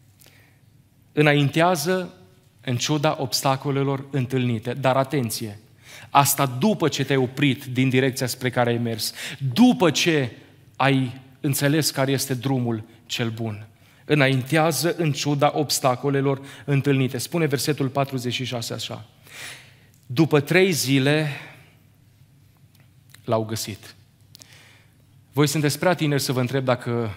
Înaintează în ciuda obstacolelor întâlnite. Dar atenție, asta după ce te-ai oprit din direcția spre care ai mers, după ce ai înțeles care este drumul cel bun. Înaintează în ciuda obstacolelor întâlnite. Spune versetul patruzeci și șase așa. După trei zile l-au găsit. Voi sunteți prea tineri să vă întreb dacă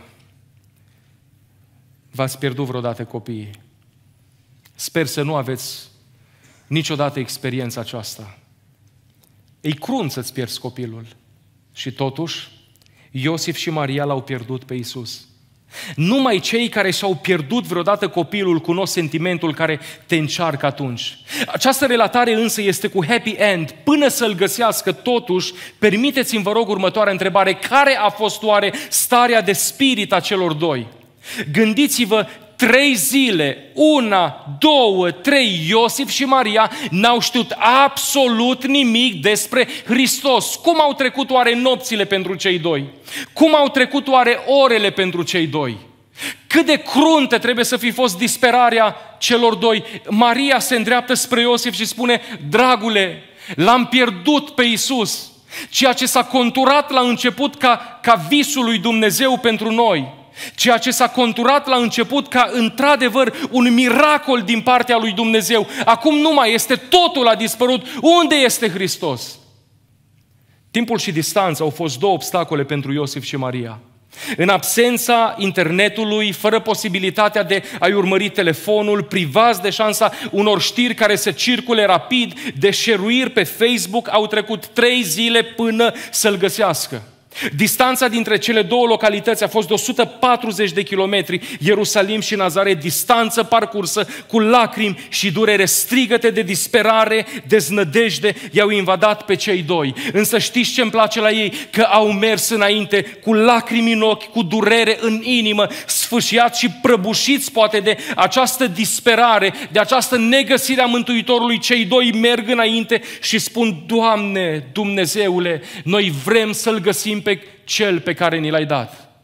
v-ați pierdut vreodată copiii. Sper să nu aveți niciodată experiența aceasta. E crunt să-ți pierzi copilul. Și totuși, Iosif și Maria l-au pierdut pe Iisus. Numai cei care și-au pierdut vreodată copilul cunosc sentimentul care te încearcă atunci. Această relatare însă este cu happy end, până să-l găsească. Totuși, permiteți-mi, vă rog, următoarea întrebare. Care a fost oare starea de spirit a celor doi? Gândiți-vă, trei zile, una, două, trei, Iosif și Maria n-au știut absolut nimic despre Hristos. Cum au trecut oare nopțile pentru cei doi? Cum au trecut oare orele pentru cei doi? Cât de cruntă trebuie să fi fost disperarea celor doi? Maria se îndreaptă spre Iosif și spune: dragule, l-am pierdut pe Iisus. Ceea ce s-a conturat la început ca, ca visul lui Dumnezeu pentru noi, ceea ce s-a conturat la început ca într-adevăr un miracol din partea lui Dumnezeu, acum nu mai este, totul a dispărut. Unde este Hristos? Timpul și distanța au fost două obstacole pentru Iosif și Maria. În absența internetului, fără posibilitatea de a-i urmări telefonul, privați de șansa unor știri care se circule rapid, de share-uiri pe Facebook, au trecut trei zile până să-l găsească. Distanța dintre cele două localități a fost de o sută patruzeci de kilometri, Ierusalim și Nazaret, distanță parcursă cu lacrimi și durere, strigăte de disperare, deznădejde i-au invadat pe cei doi. Însă știți ce îmi place la ei? Că au mers înainte cu lacrimi în ochi, cu durere în inimă, sfâșiați și prăbușiți poate de această disperare, de această negăsire a Mântuitorului. Cei doi merg înainte și spun: Doamne, Dumnezeule, noi vrem să-L găsim pe Cel pe care ni L-ai dat.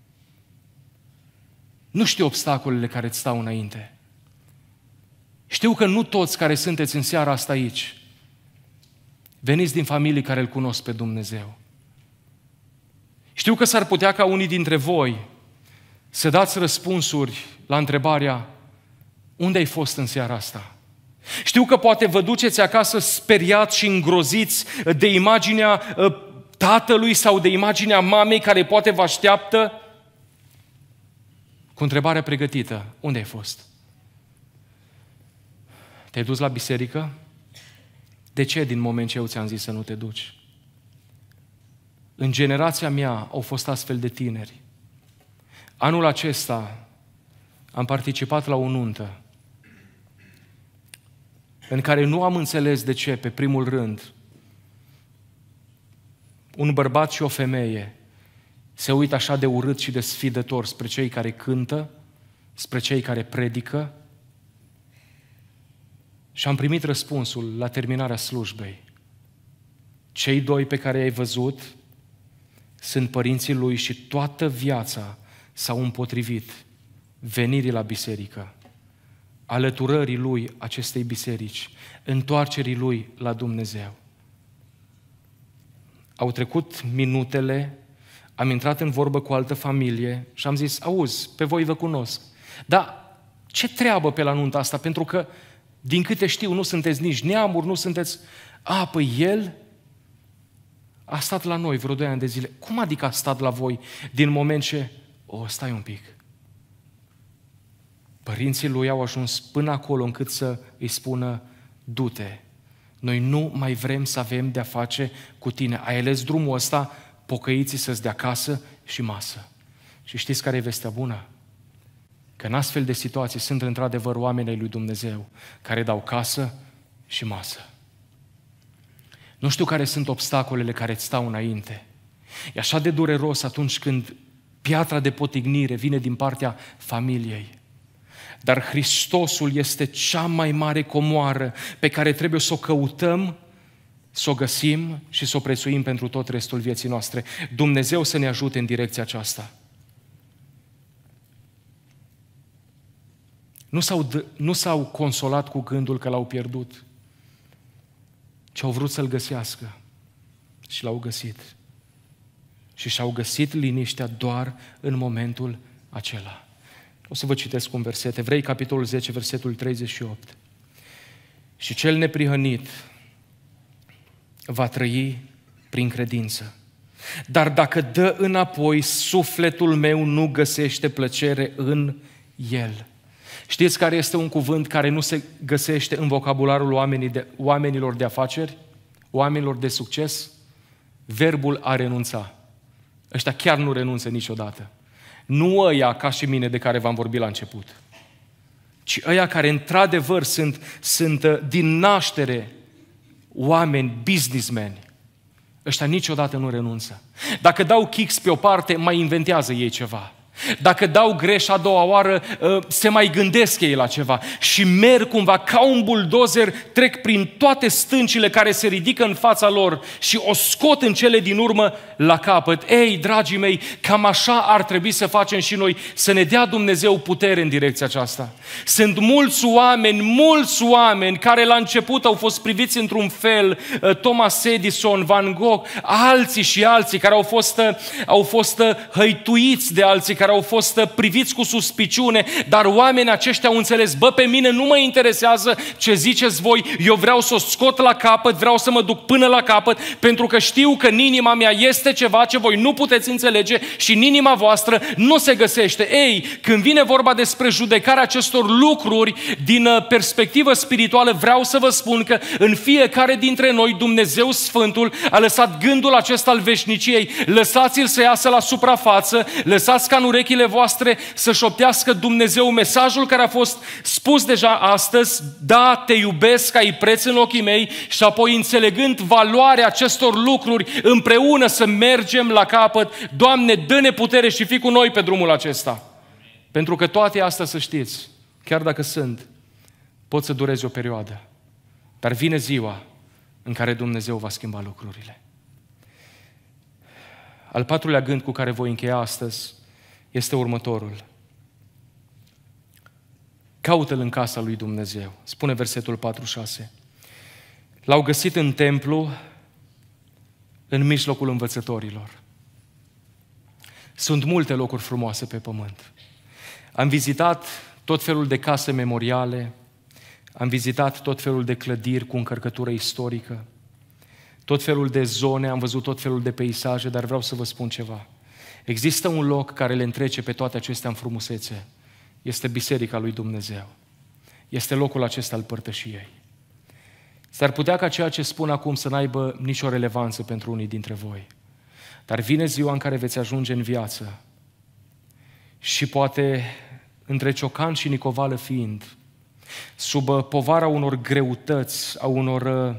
Nu știu obstacolele care îți stau înainte. Știu că nu toți care sunteți în seara asta aici veniți din familii care îl cunosc pe Dumnezeu. Știu că s-ar putea ca unii dintre voi să dați răspunsuri la întrebarea: unde ai fost în seara asta? Știu că poate vă duceți acasă speriați și îngroziți de imaginea tatălui sau de imaginea mamei care poate vă așteaptă cu întrebarea pregătită: unde ai fost? Te-ai dus la biserică? De ce din moment ce eu ți-am zis să nu te duci? În generația mea au fost astfel de tineri. Anul acesta am participat la o nuntă în care nu am înțeles de ce, pe primul rând, un bărbat și o femeie se uită așa de urât și de sfidător spre cei care cântă, spre cei care predică. Și am primit răspunsul la terminarea slujbei: cei doi pe care i-ai văzut sunt părinții lui și toată viața s-au împotrivit venirii la biserică, alăturării lui acestei biserici, întoarcerii lui la Dumnezeu. Au trecut minutele, am intrat în vorbă cu altă familie și am zis: auzi, pe voi vă cunosc, dar ce treabă pe la nunta asta? Pentru că, din câte știu, nu sunteți nici neamuri, nu sunteți... A, păi el a stat la noi vreo doi ani de zile. Cum adică a stat la voi din moment ce... O, stai un pic. Părinții lui au ajuns până acolo încât să îi spună: du-te, noi nu mai vrem să avem de-a face cu tine. Ai ales drumul ăsta, pocăiții să-ți dea casă și masă. Și știți care e vestea bună? Că în astfel de situații sunt într-adevăr oamenii lui Dumnezeu care dau casă și masă. Nu știu care sunt obstacolele care îți stau înainte. E așa de dureros atunci când piatra de potignire vine din partea familiei. Dar Hristosul este cea mai mare comoară pe care trebuie să o căutăm, să o găsim și să o prețuim pentru tot restul vieții noastre. Dumnezeu să ne ajute în direcția aceasta. Nu s-au, nu s-au consolat cu gândul că l-au pierdut, ci au vrut să-l găsească și l-au găsit. Și și-au găsit liniștea doar în momentul acela. O să vă citesc un verset, Evrei, capitolul zece, versetul treizeci și opt. Și cel neprihănit va trăi prin credință. Dar dacă dă înapoi, sufletul meu nu găsește plăcere în el. Știți care este un cuvânt care nu se găsește în vocabularul oamenii de, oamenilor de afaceri? oamenilor de succes, verbul a renunța. Ăștia chiar nu renunță niciodată. Nu ăia ca și mine de care v-am vorbit la început, ci ăia care într-adevăr sunt, sunt din naștere oameni, businessmeni. Ăștia niciodată nu renunță. Dacă dau kicks pe o parte, mai inventează ei ceva. Dacă dau greș a doua oară, se mai gândesc ei la ceva și merg cumva ca un buldozer, trec prin toate stâncile care se ridică în fața lor și o scot în cele din urmă la capăt. Ei, dragii mei, cam așa ar trebui să facem și noi, să ne dea Dumnezeu putere în direcția aceasta. Sunt mulți oameni, mulți oameni care la început au fost priviți într-un fel, Thomas Edison, Van Gogh, alții și alții care au fost, au fost hăituiți de alții, care au fost priviți cu suspiciune, dar oamenii aceștia au înțeles, bă, pe mine nu mă interesează ce ziceți voi, eu vreau să o scot la capăt, vreau să mă duc până la capăt, pentru că știu că în inima mea este ceva ce voi nu puteți înțelege și în inima voastră nu se găsește. Ei, când vine vorba despre judecarea acestor lucruri din perspectivă spirituală, vreau să vă spun că în fiecare dintre noi Dumnezeu Sfântul a lăsat gândul acesta al veșniciei. Lăsați-l să iasă la suprafață, lăsați ca în urechile voastre să șoptească Dumnezeu mesajul care a fost spus deja astăzi: da, te iubesc, ai preț în ochii mei, și apoi înțelegând valoarea acestor lucruri împreună să mergem la capăt. Doamne, dă-ne putere și fii cu noi pe drumul acesta. Pentru că toate astea, să știți, chiar dacă sunt, pot să dureze o perioadă, dar vine ziua în care Dumnezeu va schimba lucrurile. Al patrulea gând cu care voi încheia astăzi este următorul. Caută-L în casa lui Dumnezeu. Spune versetul patruzeci și șase. L-au găsit în templu, în mijlocul învățătorilor. Sunt multe locuri frumoase pe pământ. Am vizitat tot felul de case memoriale, am vizitat tot felul de clădiri cu încărcătură istorică, tot felul de zone, am văzut tot felul de peisaje, dar vreau să vă spun ceva. Există un loc care le întrece pe toate acestea în frumusețe. Este Biserica lui Dumnezeu. Este locul acesta al părtășiei. S-ar putea ca ceea ce spun acum să n-aibă nicio relevanță pentru unii dintre voi. Dar vine ziua în care veți ajunge în viață și poate între ciocan și nicovală fiind, sub povara unor greutăți, a unor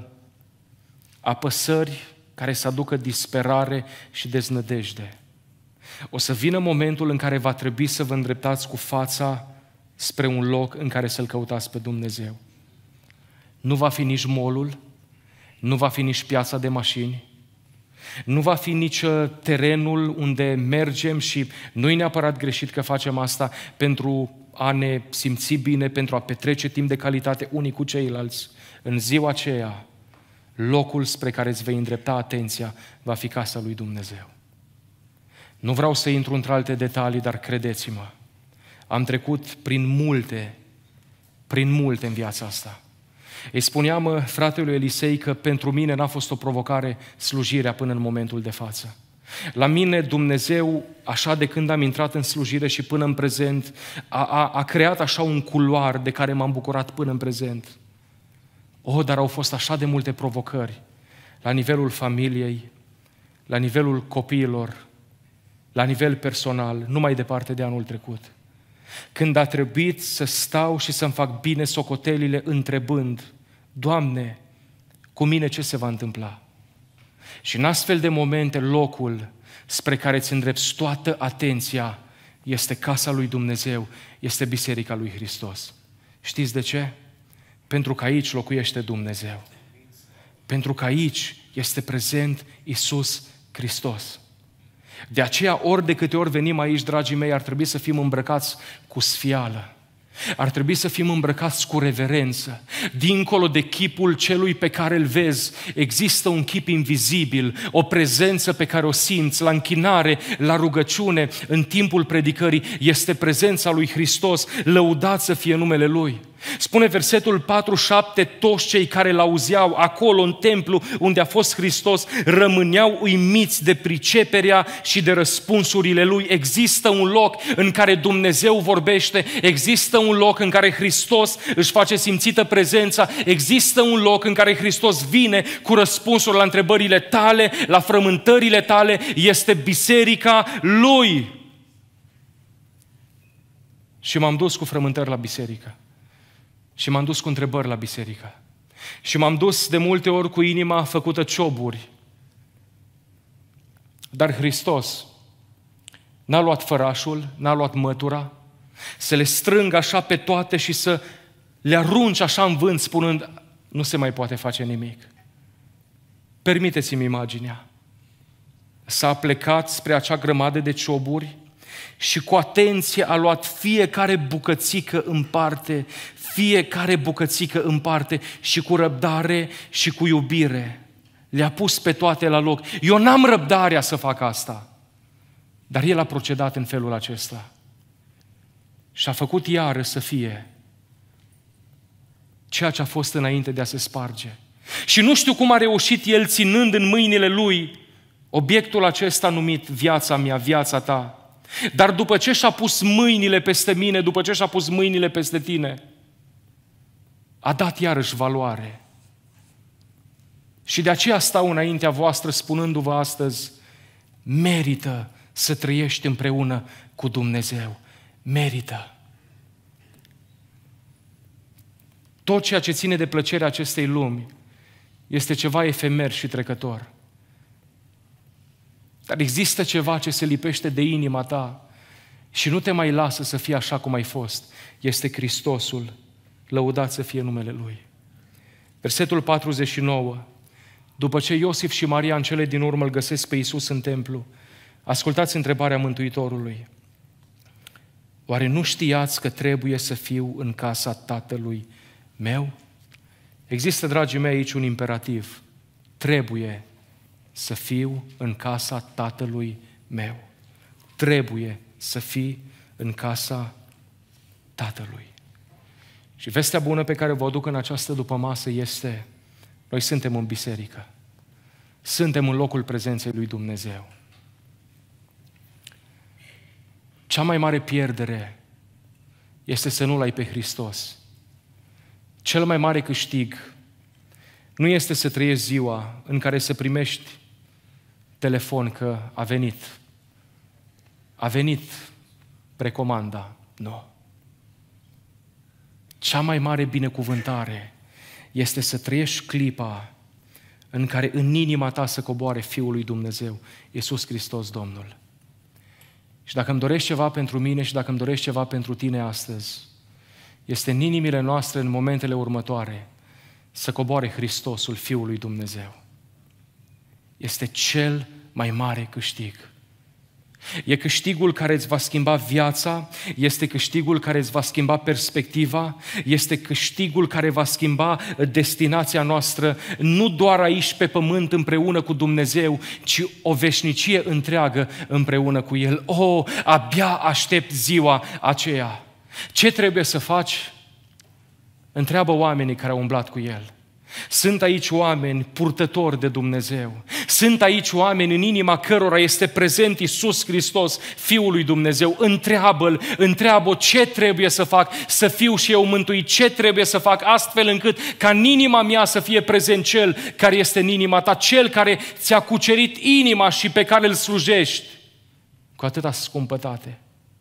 apăsări care să aducă disperare și deznădejde, o să vină momentul în care va trebui să vă îndreptați cu fața spre un loc în care să-L căutați pe Dumnezeu. Nu va fi nici molul, nu va fi nici piața de mașini, nu va fi nici terenul unde mergem și nu-i neapărat greșit că facem asta pentru a ne simți bine, pentru a petrece timp de calitate unii cu ceilalți. În ziua aceea, locul spre care îți vei îndrepta atenția va fi casa lui Dumnezeu. Nu vreau să intru într-alte detalii, dar credeți-mă, am trecut prin multe, prin multe în viața asta. Îi spuneam fratelui Elisei că pentru mine n-a fost o provocare slujirea până în momentul de față. La mine Dumnezeu, așa de când am intrat în slujire și până în prezent, a, a, a creat așa un culoar de care m-am bucurat până în prezent. Oh, dar au fost așa de multe provocări la nivelul familiei, la nivelul copiilor, la nivel personal, nu mai departe de anul trecut. Când a trebuit să stau și să-mi fac bine socotelile întrebând: Doamne, cu mine ce se va întâmpla? Și în astfel de momente, locul spre care îți îndrepți toată atenția este casa lui Dumnezeu, este Biserica lui Hristos. Știți de ce? Pentru că aici locuiește Dumnezeu. Pentru că aici este prezent Iisus Hristos. De aceea, ori de câte ori venim aici, dragii mei, ar trebui să fim îmbrăcați cu sfială. Ar trebui să fim îmbrăcați cu reverență. Dincolo de chipul celui pe care îl vezi, există un chip invizibil, o prezență pe care o simți la închinare, la rugăciune, în timpul predicării. Este prezența lui Hristos, lăudat să fie numele Lui. Spune versetul patruzeci și șapte, toți cei care l-auzeau acolo în templu unde a fost Hristos rămâneau uimiți de priceperea și de răspunsurile Lui. Există un loc în care Dumnezeu vorbește, există un loc în care Hristos își face simțită prezența, există un loc în care Hristos vine cu răspunsuri la întrebările tale, la frământările tale, este biserica Lui. Și m-am dus cu frământări la biserică. Și m-am dus cu întrebări la biserică. Și m-am dus de multe ori cu inima făcută cioburi. Dar Hristos n-a luat fărașul, n-a luat mătura, să le strângă așa pe toate și să le arunci așa în vânt, spunând, nu se mai poate face nimic. Permiteți-mi imaginea. S-a plecat spre acea grămadă de cioburi și cu atenție a luat fiecare bucățică în parte, fiecare bucățică în parte și cu răbdare și cu iubire. Le-a pus pe toate la loc. Eu n-am răbdarea să fac asta, dar El a procedat în felul acesta. Și a făcut iară să fie ceea ce a fost înainte de a se sparge. Și nu știu cum a reușit El, ținând în mâinile Lui obiectul acesta numit viața mea, viața ta. Dar după ce și-a pus mâinile peste mine, după ce și-a pus mâinile peste tine, a dat iarăși valoare. Și de aceea stau înaintea voastră spunându-vă astăzi, merită să trăiești împreună cu Dumnezeu. Merită. Tot ceea ce ține de plăcerea acestei lumi este ceva efemer și trecător. Dar există ceva ce se lipește de inima ta și nu te mai lasă să fii așa cum ai fost. Este Hristosul, lăudat să fie numele Lui. Versetul patruzeci și nouă. După ce Iosif și Maria în cele din urmă îl găsesc pe Iisus în templu, ascultați întrebarea Mântuitorului. Oare nu știați că trebuie să fiu în casa Tatălui meu? Există, dragii mei, aici un imperativ. Trebuie să fiu în casa Tatălui meu. Trebuie să fii în casa Tatălui. Și vestea bună pe care vă aduc în această dupămasă este, noi suntem în biserică. Suntem în locul prezenței lui Dumnezeu. Cea mai mare pierdere este să nu-L ai pe Hristos. Cel mai mare câștig nu este să trăiești ziua în care să primești telefon că a venit. A venit precomanda. Nu. Cea mai mare binecuvântare este să trăiești clipa în care în inima ta să coboare Fiul lui Dumnezeu, Iisus Hristos Domnul. Și dacă îmi dorești ceva pentru mine și dacă îmi dorești ceva pentru tine astăzi, este în inimile noastre, în momentele următoare, să coboare Hristosul, Fiul lui Dumnezeu. Este cel mai mare câștig. E câștigul care îți va schimba viața, este câștigul care îți va schimba perspectiva, este câștigul care va schimba destinația noastră, nu doar aici pe pământ împreună cu Dumnezeu, ci o veșnicie întreagă împreună cu El. Oh, abia aștept ziua aceea. Ce trebuie să faci? Întreabă oamenii care au umblat cu El. Sunt aici oameni purtători de Dumnezeu. Sunt aici oameni în inima cărora este prezent Iisus Hristos, Fiul lui Dumnezeu. Întreabă-L, întreabă ce trebuie să fac, să fiu și eu mântuit, ce trebuie să fac astfel încât ca în inima mea să fie prezent Cel care este în inima ta, Cel care ți-a cucerit inima și pe care îl slujești cu atâta scumpătate.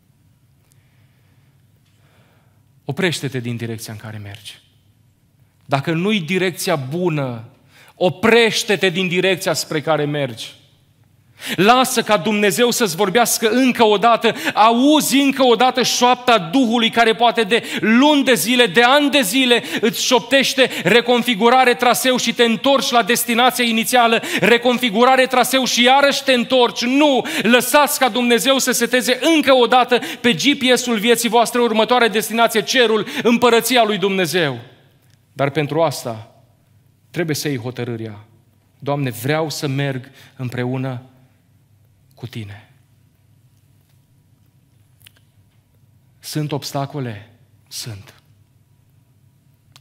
Oprește-te din direcția în care mergi. Dacă nu-i direcția bună, oprește-te din direcția spre care mergi. Lasă ca Dumnezeu să-ți vorbească încă o dată, auzi încă o dată șoapta Duhului care poate de luni de zile, de ani de zile îți șoptește reconfigurare traseu și te întorci la destinația inițială, reconfigurare traseu și iarăși te întorci. Nu! Lăsați ca Dumnezeu să seteze încă o dată pe G P S-ul vieții voastre următoare destinație, cerul, împărăția lui Dumnezeu. Dar pentru asta trebuie să iei hotărârea. Doamne, vreau să merg împreună cu Tine. Sunt obstacole? Sunt.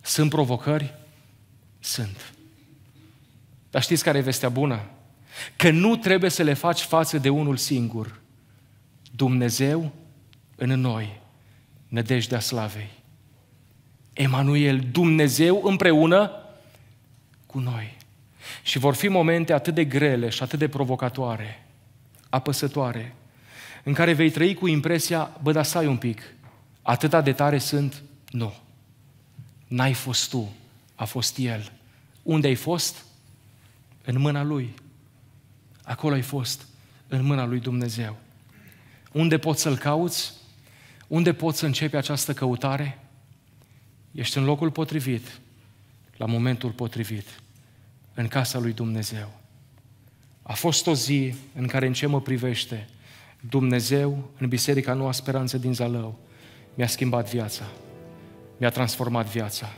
Sunt provocări? Sunt. Dar știți care e vestea bună? Că nu trebuie să le faci față de unul singur. Dumnezeu în noi, nădejdea slavei. Emanuel, Dumnezeu împreună cu noi. Și vor fi momente atât de grele și atât de provocatoare, apăsătoare, în care vei trăi cu impresia, bă, dar stai un pic, atâta de tare sunt? Nu. N-ai fost tu, a fost El. Unde ai fost? În mâna Lui. Acolo ai fost, în mâna Lui Dumnezeu. Unde poți să-L cauți? Unde poți să începi această căutare? Ești în locul potrivit, la momentul potrivit, în casa lui Dumnezeu. A fost o zi în care, în ce mă privește, Dumnezeu, în Biserica Noua Speranță din Zalău, mi-a schimbat viața, mi-a transformat viața.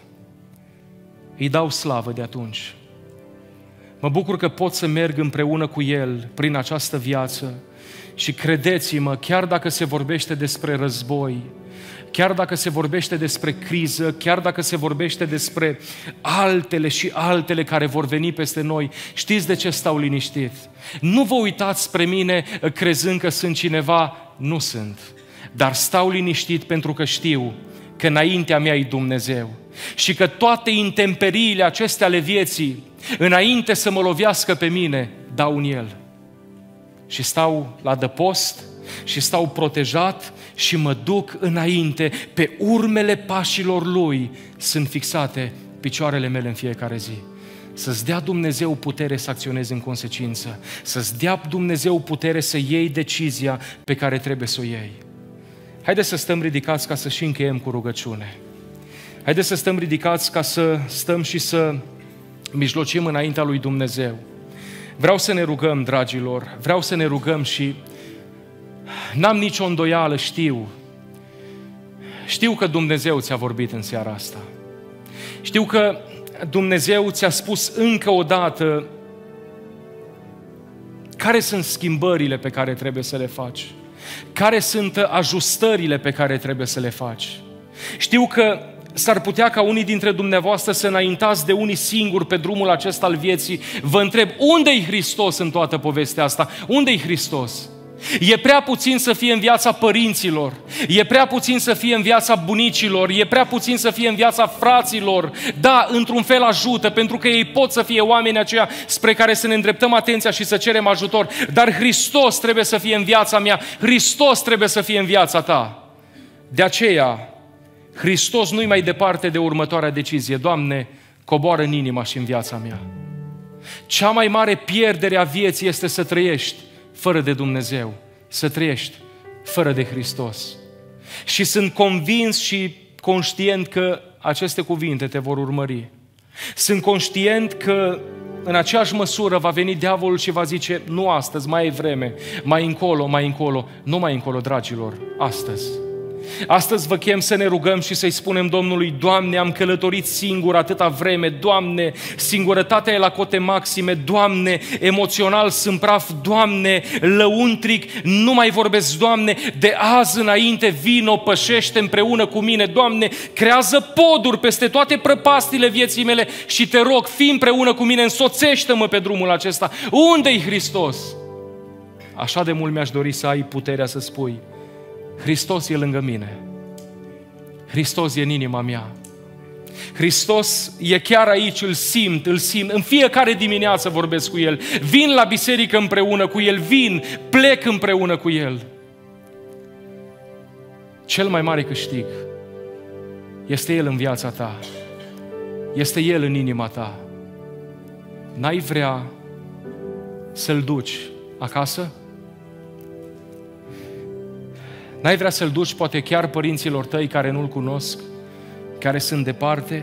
Îi dau slavă de atunci. Mă bucur că pot să merg împreună cu El prin această viață și credeți-mă, chiar dacă se vorbește despre război, chiar dacă se vorbește despre criză, chiar dacă se vorbește despre altele și altele care vor veni peste noi, știți de ce stau liniștit? Nu vă uitați spre mine crezând că sunt cineva, nu sunt. Dar stau liniștit pentru că știu că înaintea mea e Dumnezeu și că toate intemperiile acestea ale vieții, înainte să mă lovească pe mine, dau în El. Și stau la adăpost și stau protejat și mă duc înainte, pe urmele pașilor Lui sunt fixate picioarele mele în fiecare zi. Să-ți dea Dumnezeu putere să acționezi în consecință, să-ți dea Dumnezeu putere să iei decizia pe care trebuie să o iei. Haideți să stăm ridicați ca să și încheiem cu rugăciune. Haideți să stăm ridicați ca să stăm și să mijlocim înaintea lui Dumnezeu. Vreau să ne rugăm, dragilor, vreau să ne rugăm și n-am nicio îndoială, știu. Știu că Dumnezeu ți-a vorbit în seara asta. Știu că Dumnezeu ți-a spus încă o dată care sunt schimbările pe care trebuie să le faci, care sunt ajustările pe care trebuie să le faci. Știu că s-ar putea ca unii dintre dumneavoastră să înaintați de unii singuri pe drumul acesta al vieții. Vă întreb, unde-i Hristos în toată povestea asta? Unde-i Hristos? E prea puțin să fie în viața părinților, e prea puțin să fie în viața bunicilor, e prea puțin să fie în viața fraților. Da, într-un fel ajută, pentru că ei pot să fie oameni aceia spre care să ne îndreptăm atenția și să cerem ajutor, dar Hristos trebuie să fie în viața mea, Hristos trebuie să fie în viața ta. De aceea, Hristos nu-i mai departe de următoarea decizie. Doamne, coboară în inima și în viața mea. Cea mai mare pierdere a vieții este să trăiești fără de Dumnezeu, să trăiești fără de Hristos. Și sunt convins și conștient că aceste cuvinte te vor urmări. Sunt conștient că în aceeași măsură va veni diavolul și va zice, nu astăzi, mai e vreme, mai încolo, mai încolo. Nu mai încolo, dragilor, astăzi. Astăzi vă chem să ne rugăm și să-i spunem Domnului, Doamne, am călătorit singur atâta vreme, Doamne, singurătatea e la cote maxime, Doamne, emoțional sunt praf, Doamne, lăuntric, nu mai vorbesc, Doamne, de azi înainte vino, pășește împreună cu mine, Doamne, creează poduri peste toate prăpastile vieții mele și te rog, fii împreună cu mine, însoțește-mă pe drumul acesta. Unde-i Hristos? Așa de mult mi-aș dori să ai puterea să spui, Hristos e lângă mine. Hristos e în inima mea. Hristos e chiar aici, îl simt, îl simt. În fiecare dimineață vorbesc cu El. Vin la biserică împreună cu El, vin, plec împreună cu El. Cel mai mare câștig este El în viața ta. Este El în inima ta. N-ai vrea să-L duci acasă? N-ai vrea să-L duci poate chiar părinților tăi care nu-L cunosc, care sunt departe,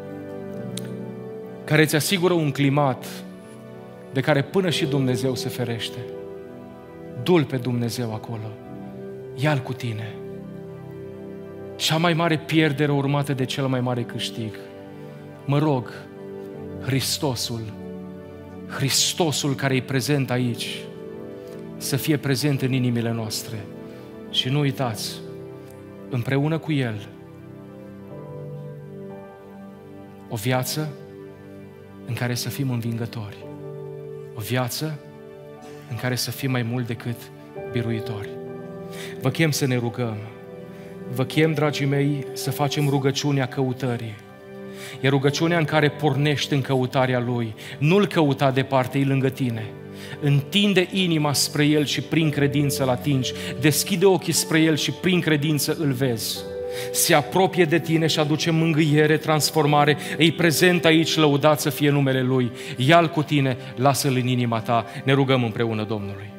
care îți asigură un climat de care până și Dumnezeu se ferește. Du-L pe Dumnezeu acolo, ia-L cu tine. Cea mai mare pierdere urmată de cel mai mare câștig. Mă rog, Hristosul, Hristosul care e prezent aici, să fie prezent în inimile noastre. Și nu uitați, împreună cu El, O viață în care să fim învingători. O viață în care să fim mai mult decât biruitori. Vă chem să ne rugăm. Vă chem, dragii mei, să facem rugăciunea căutării. E rugăciunea în care pornești în căutarea Lui. Nu-L căuta departe, e lângă tine. Întinde inima spre El și prin credință îl atingi. Deschide ochii spre El și prin credință îl vezi. Se apropie de tine și aduce mângâiere, transformare. Îi prezent aici, lăudat să fie numele Lui. Ia-L cu tine, lasă-L în inima ta. Ne rugăm împreună Domnului.